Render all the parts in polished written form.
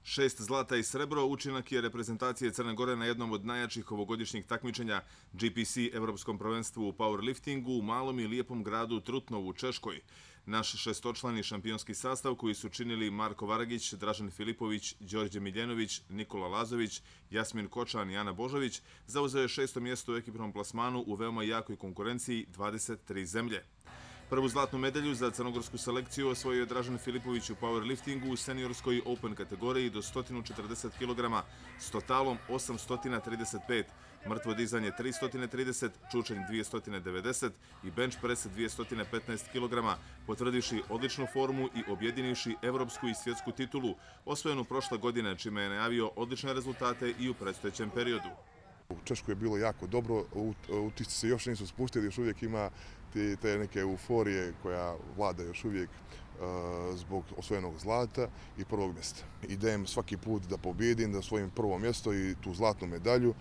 6 zlata i srebro učinak je reprezentacije Crne Gore na jednom od najjačih ovogodišnjih takmičenja GPC Evropskom prvenstvu u powerliftingu u malom i lijepom gradu Trutnov u Češkoj. Naš šestočlani šampionski sastav koji su činili Marko Varagić, Dražen Filipović, Đorđe Miljenović, Nikola Lazović, Jasmin Kočan i Ana Božović zauzeo je 6. mjesto u ekipnom plasmanu u veoma jakoj konkurenciji 23 zemlje. Prvu zlatnu medalju za crnogorsku selekciju osvojio je Dražen Filipović u powerliftingu u seniorskoj open kategoriji do 140 kg s totalom 835, mrtvo dizanje 330, čučanj 290 i bench press 215 kg, potvrdivši odličnu formu i objedinivši evropsku i svjetsku titulu, osvojenu prošle godine, čime je najavio odlične rezultate i u predstojećem periodu. U Češkoj je bilo jako dobro, utisci se još nisu spustili, još uvijek ima te neke euforije koja vlada još uvijek zbog osvojenog zlata i prvog mjesta. Idem svaki put da pobjedim, da osvojim prvo mjesto i tu zlatnu medalju.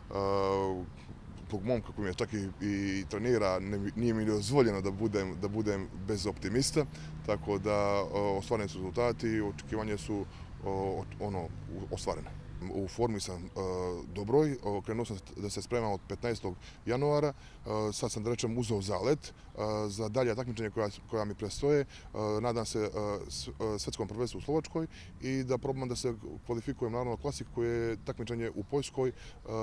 Tog momka koji me čak i trenira, nije mi dozvoljeno da budem bez optimista, tako da ostvareni su rezultati i očekivanje su ostvarene. U formi sam dobroj, krenuo sam da se spremam od 15. januara, sad sam da rečem uzeo zalet za dalje takmičenje koja mi predstoje. Nadam se svjetskom prvenstvu u Slovačkoj i da probam da se kvalifikujem naravno klasik koje je takmičenje u Poljskoj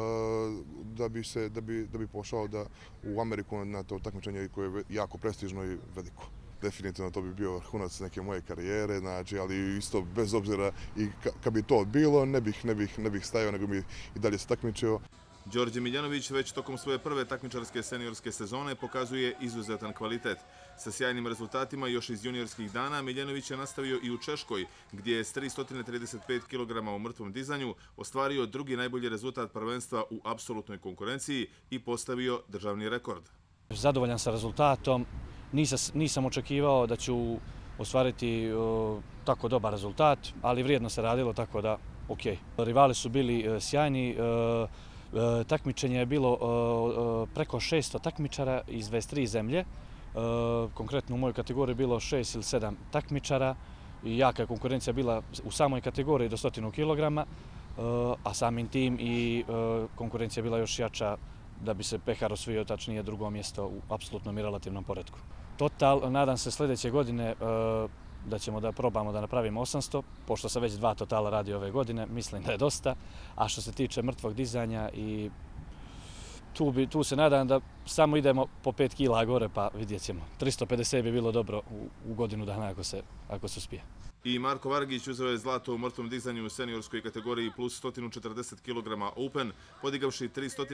da bi pošao u Ameriku na to takmičenje koje je jako prestižno i veliko. Definitivno to bi bio vrhunac neke moje karijere, znači, ali isto bez obzira i kad bi to bilo, ne bih stajao, nego bi i dalje se takmičio. Đorđe Miljenović već tokom svoje prve takmičarske seniorske sezone pokazuje izuzetan kvalitet. Sa sjajnim rezultatima još iz juniorskih dana Miljenović je nastavio i u Češkoj, gdje je s 335 kg u mrtvom dizanju ostvario drugi najbolji rezultat prvenstva u apsolutnoj konkurenciji i postavio državni rekord. Zadovoljan sa rezultatom. Nisam očekivao da ću ostvariti tako dobar rezultat, ali vrijedno se radilo, tako da ok. Rivali su bili sjajni, takmičenje je bilo preko 600 takmičara iz 23 zemlje. Konkretno u mojoj kategoriji je bilo 6 ili 7 takmičara i jaka je konkurencija bila u samoj kategoriji do 100 kg, a samim tim i konkurencija je bila još jača da bi se pehar osvojio, tačnije drugo mjesto u apsolutnom i relativnom poretku. Total, nadam se sljedeće godine da ćemo da probamo da napravimo 800, pošto sam već 2 totala radi ove godine, mislim da je dosta. A što se tiče mrtvog dizanja, i tu se nadam da samo idemo po 5 kila gore, pa vidjet ćemo. 350 bi bilo dobro u godinu dana ako se uspije. I Marko Varagić uzeo je zlato u mrtvom dizanju u seniorskoj kategoriji plus 140 kg Open, podigavši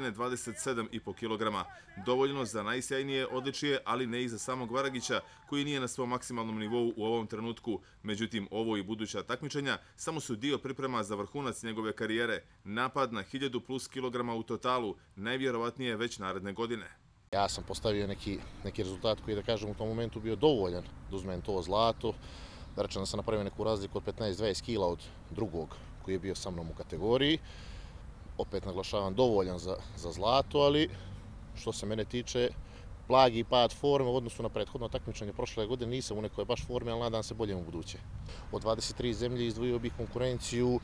327,5 kg. Dovoljno za najsjajnije odličije, ali ne i za samog Varagića, koji nije na svom maksimalnom nivou u ovom trenutku. Međutim, ovo i buduća takmičenja samo su dio priprema za vrhunac njegove karijere. Napad na 1000 plus kilograma u totalu, najvjerovatnije već naredne godine. Ja sam postavio neki rezultat koji, da kažem, u tom momentu bio dovoljan da uzmem to zlato. Da rečem da sam napravio neku razliku od 15-20 kila od drugog koji je bio sa mnom u kategoriji. Opet naglašavam dovoljan za zlato, ali što se mene tiče, blagi pad forme u odnosu na prethodno takmičenje prošle godine. Nisam u nekoj baš formi, ali nadam se boljem u buduće. Od 23 zemlje izdvojio bih konkurenciju,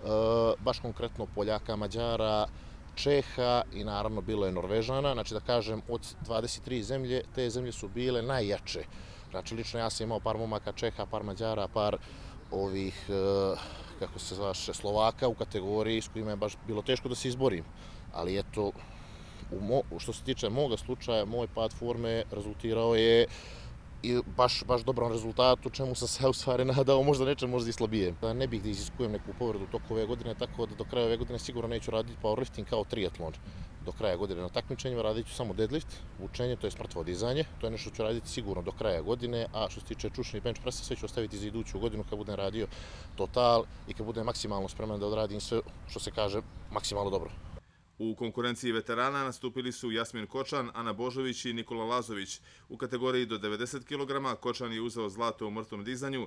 baš konkretno Poljaka, Mađara, Čeha i naravno bilo je Norvežana. Znači da kažem, od 23 zemlje, te zemlje su bile najjače. Znači, lično ja sam imao par momaka Čeha, par Mađara, par ovih, kako se zvaše, Slovaka u kategoriji s kojima je baš bilo teško da se izborim. Ali eto, što se tiče moga slučaja, moj pad forme rezultirao je i baš dobrom rezultatu, čemu sam se u stvari nadao, možda i slabije. Ne bih da iziskujem neku povredu toku ove godine, tako da do kraja ove godine sigurno neću raditi powerlifting kao triatlon. Do kraja godine na takmičenjima radit ću samo deadlift, vučenje, to je mrtvo dizanje. To je nešto što ću raditi sigurno do kraja godine, a što se tiče čučni bench pressa, sve ću ostaviti za iduću godinu kad budem radio total i kad budem maksimalno spreman da odradim sve, što se kaže, maksimalno dobro. U konkurenciji veterana nastupili su Jasmin Kočan, Ana Božović i Nikola Lazović. U kategoriji do 90 kg Kočan je uzeo zlato u mrtvom dizanju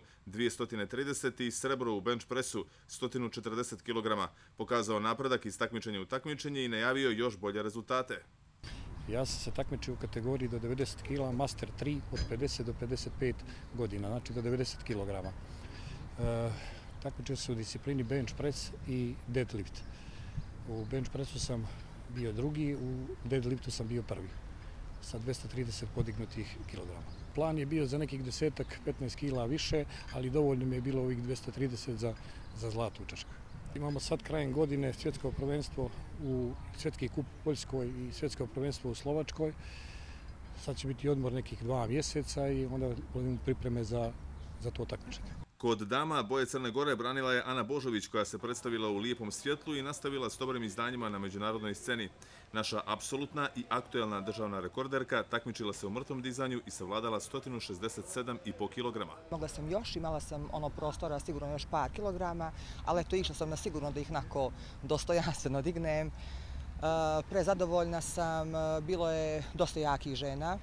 230 i srebro u bench pressu 140 kg. Pokazao napredak iz takmičenja u takmičenje i najavio još bolje rezultate. Ja sam se takmičio u kategoriji do 90 kg, Master 3 od 50 do 55 godina, znači do 90 kg. Takmičio se u disciplini bench press i deadlift. U bench pressu sam bio drugi, u deadliftu sam bio prvi sa 230 podignutih kilograma. Plan je bio za nekih 10-15 kila više, ali dovoljno mi je bilo ovih 230 za zlato u Češkoj. Imamo sad krajem godine svjetsko prvenstvo u Svjetski kup u Poljskoj i svjetsko prvenstvo u Slovačkoj. Sad će biti odmor nekih 2 mjeseca i onda budemo pripreme za to takmičenje. Kod dama boje Crne Gore branila je Ana Božović, koja se predstavila u lijepom svjetlu i nastavila s dobrim izdanjima na međunarodnoj sceni. Naša apsolutna i aktuelna državna rekorderka takmičila se u mrtvom dizanju i savladala 167,5 kilograma. Mogla sam još, imala sam prostora sigurno još par kilograma, ali eto išla sam na sigurno da ih onako dostojanstveno dignem. Prezadovoljna sam, bilo je dosta jakih žena,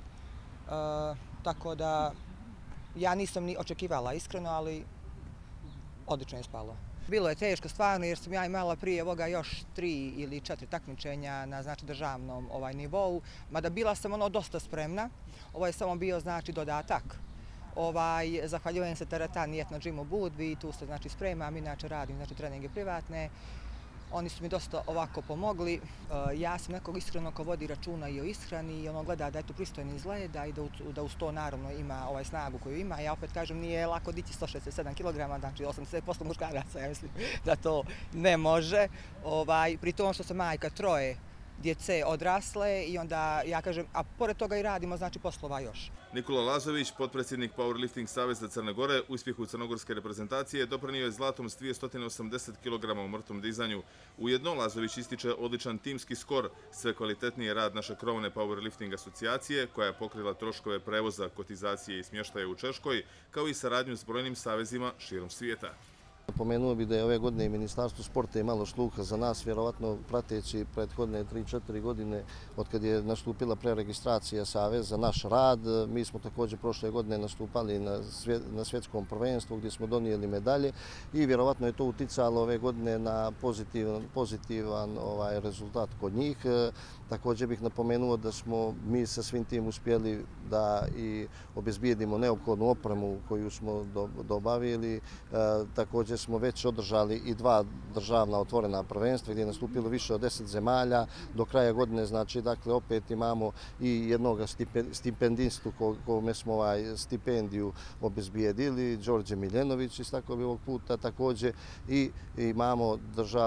tako da ja nisam ni očekivala iskreno, ali odlično je spalo. Bilo je teško stvarno jer sam ja imala prije ovoga još 3 ili 4 takmičenja na državnom nivou, mada bila sam dosta spremna. Ovo je samo bio dodatak. Zahvaljujem se teretani na Džimu Budvi, tu se spremam, inače radim treninge privatne. Oni su mi dosta ovako pomogli. Ja sam nekog iskreno ko vodi računa i o ishrani i gleda da je to pristojno izgleda i da uz to naravno ima snagu koju ima. Ja opet kažem, nije lako dići 167 kg, znači 80% muškaraca, ja mislim da to ne može. Pri tom što sam majka 3 djece odrasle i onda ja kažem, a pored toga i radimo poslova još. Nikola Lazović, potpredsjednik Powerlifting Saveza Crne Gore, uspjehu crnogorske reprezentacije doprinio je zlatom s 280 kg u mrtvom dizanju. Ujedno Lazović ističe odličan timski skor, sve kvalitetniji rad naše krovne Powerlifting asocijacije, koja je pokrila troškove prevoza, kotizacije i smještaja u Češkoj, kao i saradnju s brojnim savezima širom svijeta. Pomenuo bih da je ove godine i Ministarstvo sporta imalo sluha za nas, vjerovatno prateći prethodne 3-4 godine od kad je nastupila preregistracija Saveza, naš rad. Mi smo također prošle godine nastupali na svjetskom prvenstvu gdje smo donijeli medalje i vjerovatno je to uticalo ove godine na pozitivan rezultat kod njih. Također bih napomenuo da smo mi sa svim tim uspjeli da i obezbijedimo neophodnu opremu koju smo dobavili. Također smo već održali i 2 državna otvorena prvenstva gdje je nastupilo više od 10 zemalja. Do kraja godine, znači, dakle, opet imamo i jednog stipendistu kome smo stipendiju obezbijedili, Đorđe Miljenović, istakao bi ovog puta također, i imamo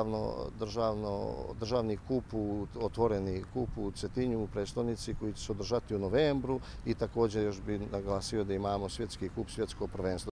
državni kup, otvoreni kup u Cetinju, u prestonici, koji će se održati u novembru i također još bih naglasio da imamo svjetski kup, svjetsko prvenstvo.